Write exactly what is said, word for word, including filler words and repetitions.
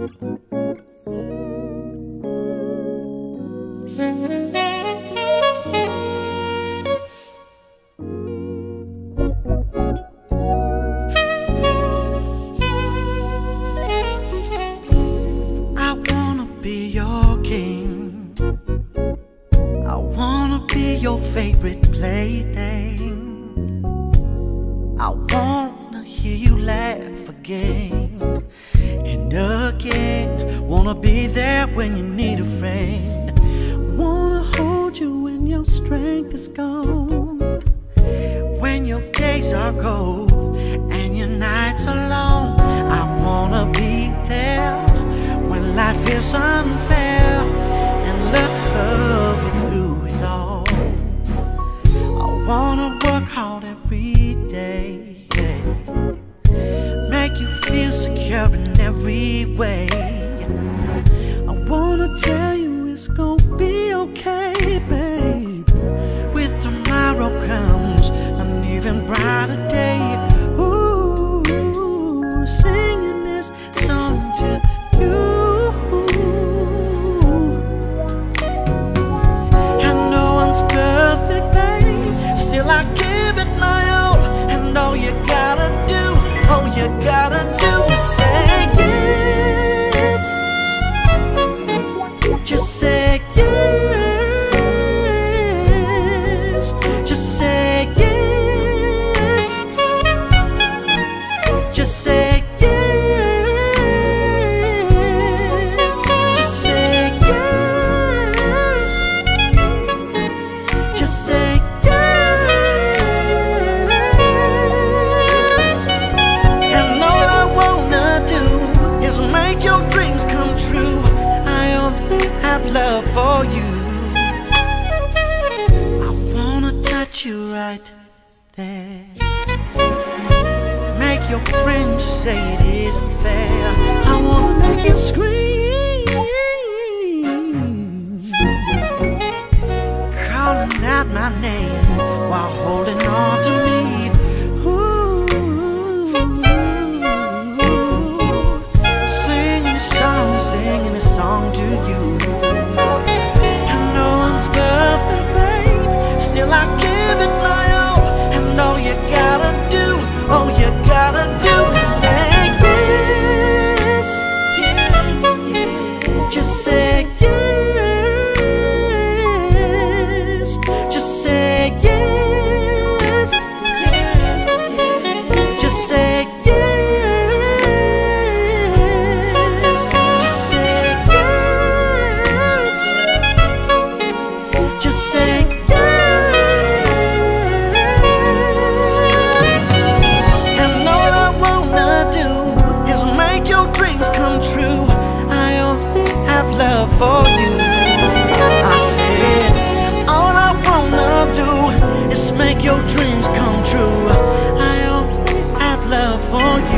Your favorite plaything. I wanna hear you laugh again and again. Wanna be there when you need a friend. Wanna hold you when your strength is gone, when your days are cold and your nights are long. I wanna be there when life is unfair and love you through it all. Wanna work hard every day, yeah. Make you feel secure in every way. I wanna tell you it's gonna be okay, babe. With tomorrow comes an even brighter day. Ooh, singing this song to you. And no one's perfect, babe. Still I give it my all, and all you gotta do, all you gotta do is say yes. Just say yes. Just say yes. Just say yes. Just say yes. Just say make your dreams come true. I only have love for you. I wanna touch you right there. Make your friends say it isn't fair. I wanna make you scream, calling out my name while holding on to me. Singing a song to you. And no one's perfect, babe. Still I give it my all, and all you gotta do, all you gotta do is say yes. Yes, yes. Just say yes. Just say yes. Yes, yes. Just say yes. True, I only have love for you. I said, all I wanna do is make your dreams come true. I only have love for you.